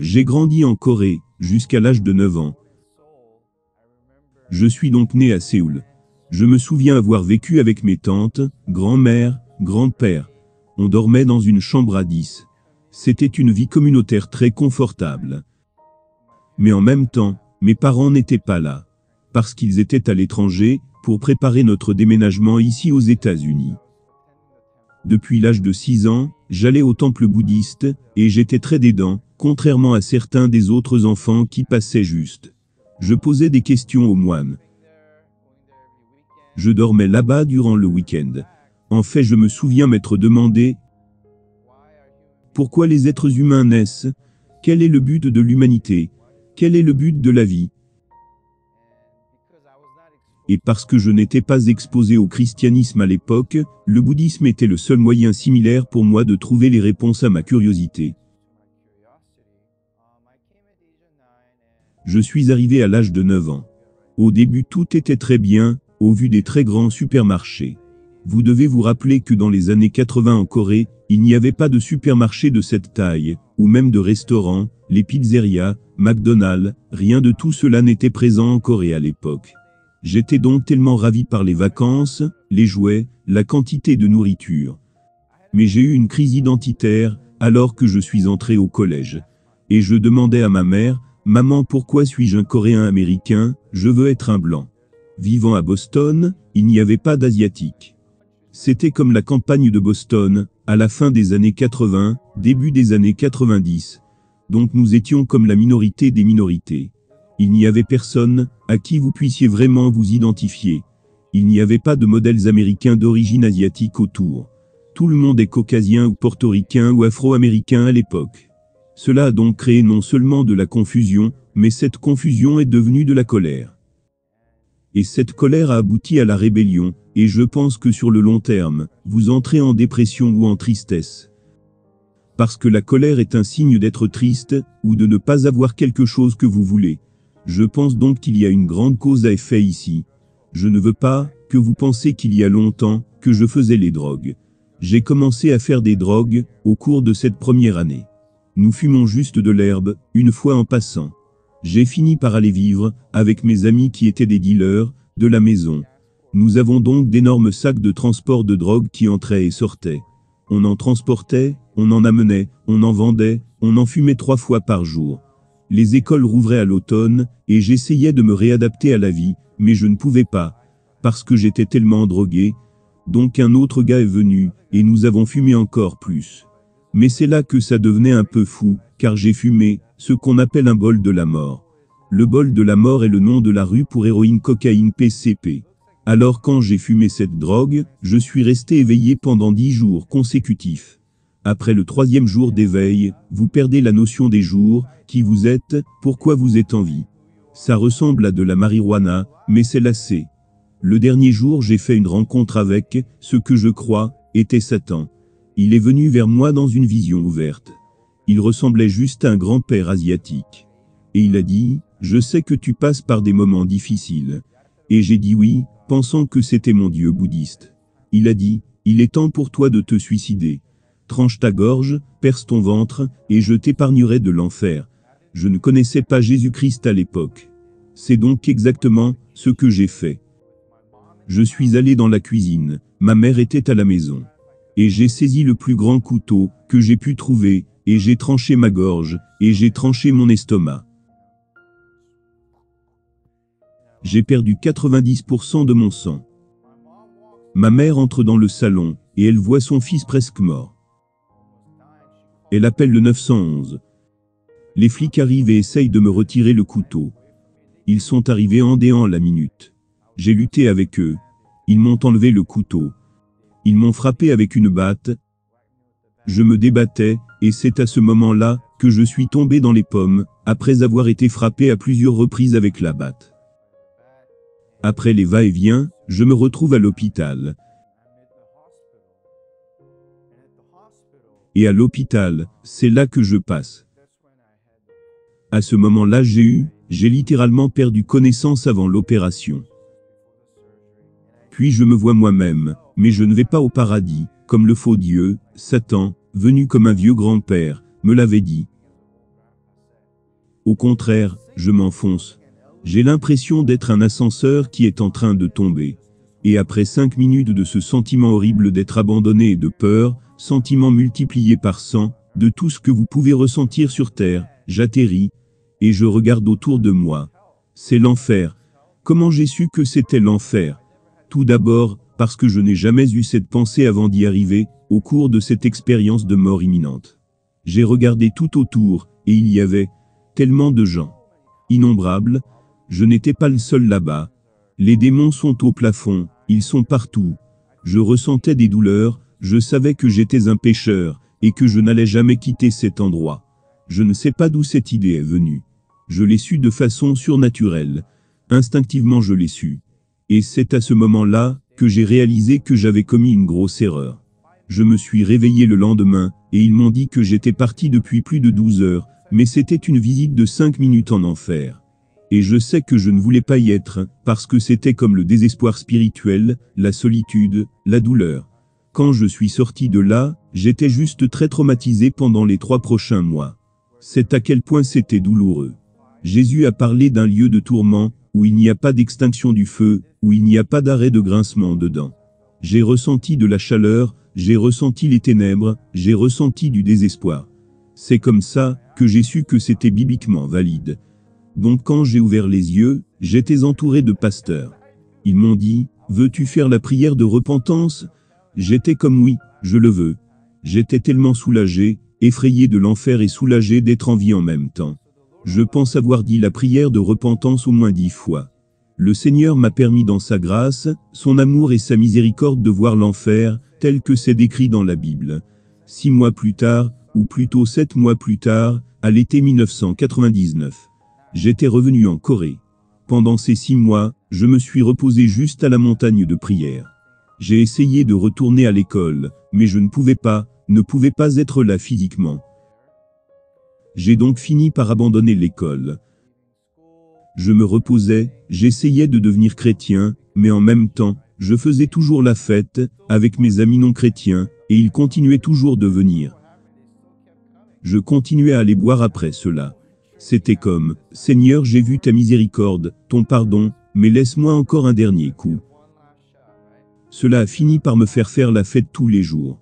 J'ai grandi en Corée, jusqu'à l'âge de 9 ans. Je suis donc né à Séoul. Je me souviens avoir vécu avec mes tantes, grand-mère, grand-père. On dormait dans une chambre à 10. C'était une vie communautaire très confortable. Mais en même temps, mes parents n'étaient pas là. Parce qu'ils étaient à l'étranger, pour préparer notre déménagement ici aux États-Unis. Depuis l'âge de 6 ans, j'allais au temple bouddhiste, et j'étais très dédant, contrairement à certains des autres enfants qui passaient juste. Je posais des questions aux moines. Je dormais là-bas durant le week-end. En fait, je me souviens m'être demandé pourquoi les êtres humains naissent, quel est le but de l'humanité, quel est le but de la vie. Et parce que je n'étais pas exposé au christianisme à l'époque, le bouddhisme était le seul moyen similaire pour moi de trouver les réponses à ma curiosité. Je suis arrivé à l'âge de 9 ans. Au début tout était très bien, au vu des très grands supermarchés. Vous devez vous rappeler que dans les années 80 en Corée, il n'y avait pas de supermarché de cette taille, ou même de restaurants, les pizzerias, McDonald's, rien de tout cela n'était présent en Corée à l'époque. J'étais donc tellement ravi par les vacances, les jouets, la quantité de nourriture. Mais j'ai eu une crise identitaire, alors que je suis entré au collège. Et je demandais à ma mère, « Maman, pourquoi suis-je un Coréen américain? Je veux être un blanc. » Vivant à Boston, il n'y avait pas d'Asiatiques. C'était comme la campagne de Boston, à la fin des années 80, début des années 90. Donc nous étions comme la minorité des minorités. Il n'y avait personne à qui vous puissiez vraiment vous identifier. Il n'y avait pas de modèles américains d'origine asiatique autour. Tout le monde est caucasien ou portoricain ou afro-américain à l'époque. Cela a donc créé non seulement de la confusion, mais cette confusion est devenue de la colère. Et cette colère a abouti à la rébellion, et je pense que sur le long terme, vous entrez en dépression ou en tristesse. Parce que la colère est un signe d'être triste, ou de ne pas avoir quelque chose que vous voulez. Je pense donc qu'il y a une grande cause à effet ici. Je ne veux pas que vous pensiez qu'il y a longtemps que je faisais les drogues. J'ai commencé à faire des drogues au cours de cette première année. Nous fumons juste de l'herbe, une fois en passant. J'ai fini par aller vivre avec mes amis qui étaient des dealers de la maison. Nous avons donc d'énormes sacs de transport de drogue qui entraient et sortaient. On en transportait, on en amenait, on en vendait, on en fumait 3 fois par jour. Les écoles rouvraient à l'automne, et j'essayais de me réadapter à la vie, mais je ne pouvais pas, parce que j'étais tellement drogué. Donc un autre gars est venu, et nous avons fumé encore plus. Mais c'est là que ça devenait un peu fou, car j'ai fumé ce qu'on appelle un bol de la mort. Le bol de la mort est le nom de la rue pour héroïne cocaïne PCP. Alors quand j'ai fumé cette drogue, je suis resté éveillé pendant 10 jours consécutifs. Après le 3e jour d'éveil, vous perdez la notion des jours, qui vous êtes, pourquoi vous êtes en vie. Ça ressemble à de la marijuana, mais c'est lassé. Le dernier jour j'ai fait une rencontre avec, ce que je crois, était Satan. Il est venu vers moi dans une vision ouverte. Il ressemblait juste à un grand-père asiatique. Et il a dit, « Je sais que tu passes par des moments difficiles. » Et j'ai dit oui, pensant que c'était mon Dieu bouddhiste. Il a dit, « Il est temps pour toi de te suicider. Tranche ta gorge, perce ton ventre, et je t'épargnerai de l'enfer. » Je ne connaissais pas Jésus-Christ à l'époque. C'est donc exactement ce que j'ai fait. Je suis allé dans la cuisine, ma mère était à la maison. Et j'ai saisi le plus grand couteau que j'ai pu trouver, et j'ai tranché ma gorge, et j'ai tranché mon estomac. J'ai perdu 90% de mon sang. Ma mère entre dans le salon, et elle voit son fils presque mort. Elle appelle le 911. Les flics arrivent et essayent de me retirer le couteau. Ils sont arrivés en déant la minute. J'ai lutté avec eux. Ils m'ont enlevé le couteau. Ils m'ont frappé avec une batte. Je me débattais, et c'est à ce moment-là que je suis tombé dans les pommes, après avoir été frappé à plusieurs reprises avec la batte. Après les va-et-vient, je me retrouve à l'hôpital. Et à l'hôpital, c'est là que je passe. À ce moment-là j'ai littéralement perdu connaissance avant l'opération. Puis je me vois moi-même, mais je ne vais pas au paradis, comme le faux Dieu, Satan, venu comme un vieux grand-père, me l'avait dit. Au contraire, je m'enfonce. J'ai l'impression d'être un ascenseur qui est en train de tomber. Et après 5 minutes de ce sentiment horrible d'être abandonné et de peur, sentiment multiplié par 100, de tout ce que vous pouvez ressentir sur Terre, j'atterris, et je regarde autour de moi. C'est l'enfer. Comment j'ai su que c'était l'enfer? Tout d'abord, parce que je n'ai jamais eu cette pensée avant d'y arriver, au cours de cette expérience de mort imminente. J'ai regardé tout autour, et il y avait tellement de gens. Innombrables. Je n'étais pas le seul là-bas. Les démons sont au plafond, ils sont partout. Je ressentais des douleurs, je savais que j'étais un pécheur, et que je n'allais jamais quitter cet endroit. Je ne sais pas d'où cette idée est venue. Je l'ai su de façon surnaturelle. Instinctivement je l'ai su. Et c'est à ce moment-là que j'ai réalisé que j'avais commis une grosse erreur. Je me suis réveillé le lendemain, et ils m'ont dit que j'étais parti depuis plus de 12 heures, mais c'était une visite de 5 minutes en enfer. Et je sais que je ne voulais pas y être, parce que c'était comme le désespoir spirituel, la solitude, la douleur. Quand je suis sorti de là, j'étais juste très traumatisé pendant les 3 prochains mois. C'est à quel point c'était douloureux. Jésus a parlé d'un lieu de tourment, où il n'y a pas d'extinction du feu, où il n'y a pas d'arrêt de grincement dedans. J'ai ressenti de la chaleur, j'ai ressenti les ténèbres, j'ai ressenti du désespoir. C'est comme ça que j'ai su que c'était bibliquement valide. Donc quand j'ai ouvert les yeux, j'étais entouré de pasteurs. Ils m'ont dit, « Veux-tu faire la prière de repentance ?» J'étais comme oui, je le veux. J'étais tellement soulagé, effrayé de l'enfer et soulagé d'être en vie en même temps. Je pense avoir dit la prière de repentance au moins 10 fois. Le Seigneur m'a permis dans sa grâce, son amour et sa miséricorde de voir l'enfer, tel que c'est décrit dans la Bible. 6 mois plus tard, ou plutôt 7 mois plus tard, à l'été 1999. J'étais revenu en Corée. Pendant ces 6 mois, je me suis reposé juste à la montagne de prière. J'ai essayé de retourner à l'école, mais je ne pouvais pas être là physiquement. J'ai donc fini par abandonner l'école. Je me reposais, j'essayais de devenir chrétien, mais en même temps, je faisais toujours la fête, avec mes amis non chrétiens, et ils continuaient toujours de venir. Je continuais à aller boire après cela. C'était comme, « Seigneur, j'ai vu ta miséricorde, ton pardon, mais laisse-moi encore un dernier coup. » Cela a fini par me faire la fête tous les jours.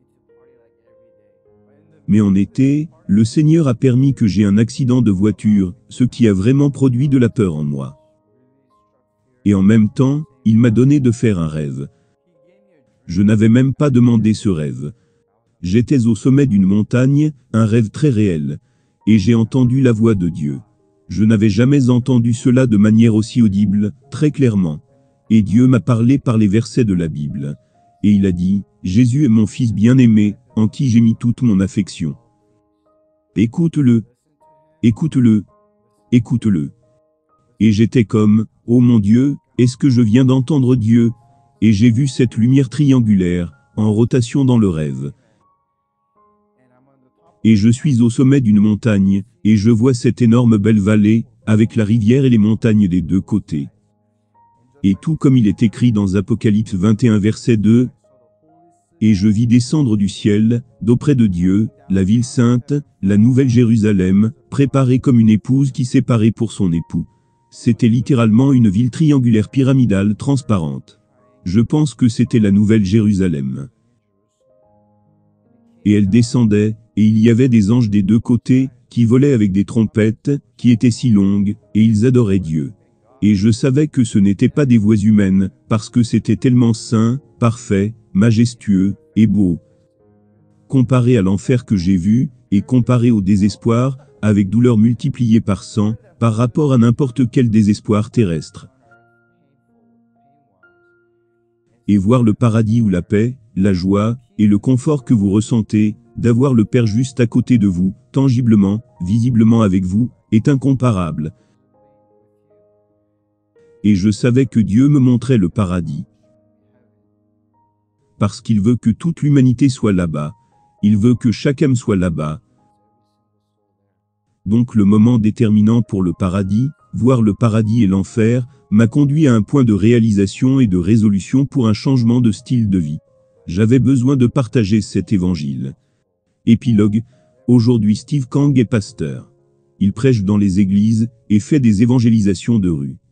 Mais en été, le Seigneur a permis que j'ai un accident de voiture, ce qui a vraiment produit de la peur en moi. Et en même temps, il m'a donné de faire un rêve. Je n'avais même pas demandé ce rêve. J'étais au sommet d'une montagne, un rêve très réel. Et j'ai entendu la voix de Dieu. Je n'avais jamais entendu cela de manière aussi audible, très clairement. Et Dieu m'a parlé par les versets de la Bible. Et il a dit, « Jésus est mon fils bien-aimé, en qui j'ai mis toute mon affection. Écoute-le. Écoute-le. Écoute-le. » Et j'étais comme, « Oh mon Dieu, est-ce que je viens d'entendre Dieu ?» Et j'ai vu cette lumière triangulaire, en rotation dans le rêve. Et je suis au sommet d'une montagne, et je vois cette énorme belle vallée, avec la rivière et les montagnes des deux côtés. Et tout comme il est écrit dans Apocalypse 21 verset 2, « Et je vis descendre du ciel, d'auprès de Dieu, la ville sainte, la nouvelle Jérusalem, préparée comme une épouse qui s'est parée pour son époux. » C'était littéralement une ville triangulaire pyramidale transparente. Je pense que c'était la nouvelle Jérusalem. Et elle descendait, et il y avait des anges des deux côtés, qui volaient avec des trompettes, qui étaient si longues, et ils adoraient Dieu. Et je savais que ce n'étaient pas des voix humaines, parce que c'était tellement saint, parfait, majestueux, et beau. Comparé à l'enfer que j'ai vu, et comparé au désespoir, avec douleur multipliée par 100, par rapport à n'importe quel désespoir terrestre. Et voir le paradis ou la paix, la joie, et le confort que vous ressentez, d'avoir le Père juste à côté de vous, tangiblement, visiblement avec vous, est incomparable. Et je savais que Dieu me montrait le paradis. Parce qu'il veut que toute l'humanité soit là-bas. Il veut que chaque âme soit là-bas. Donc le moment déterminant pour le paradis, voir le paradis et l'enfer, m'a conduit à un point de réalisation et de résolution pour un changement de style de vie. J'avais besoin de partager cet évangile. Épilogue. Aujourd'hui Steve Kang est pasteur. il prêche dans les églises et fait des évangélisations de rue.